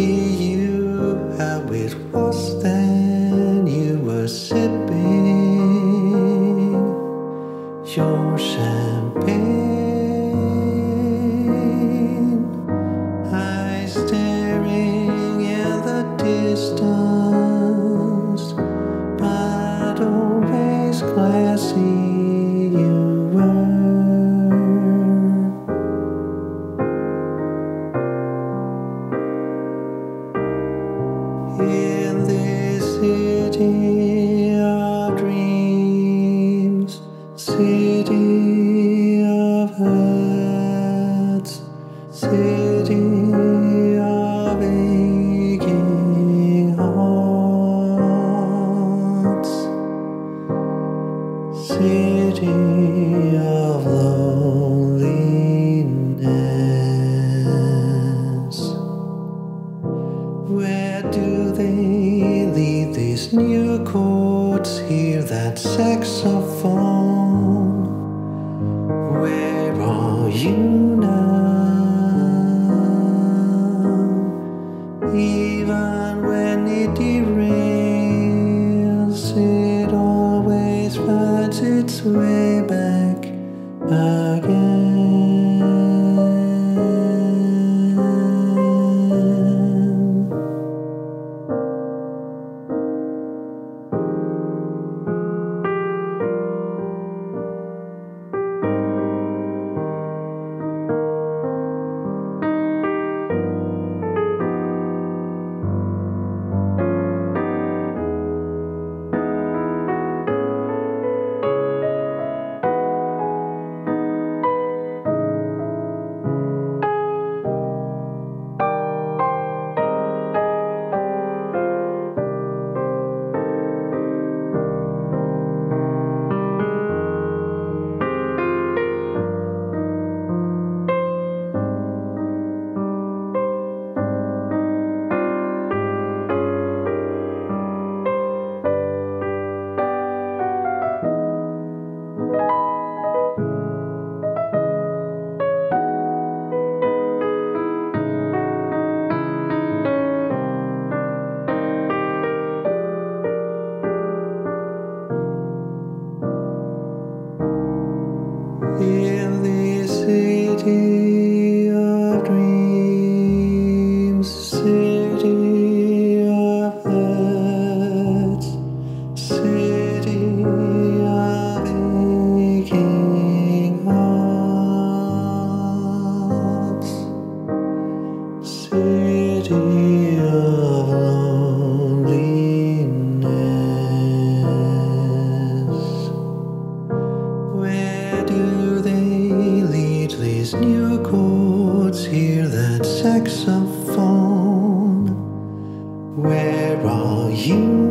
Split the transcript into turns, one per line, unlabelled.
you how it was then you were sipping your champagne, eyes staring in the distance, but always classy you were. In this city of dreams, city of hearts, city of aching hearts, city of loneliness. Where do they lead these new chords? Hear that saxophone. Where are you now? Even when it derails, it always finds its way back again. In this city of dreams, city of hearts, city of aching hearts, city of loneliness. Where do they lead these new chords? Hear that saxophone. Where are you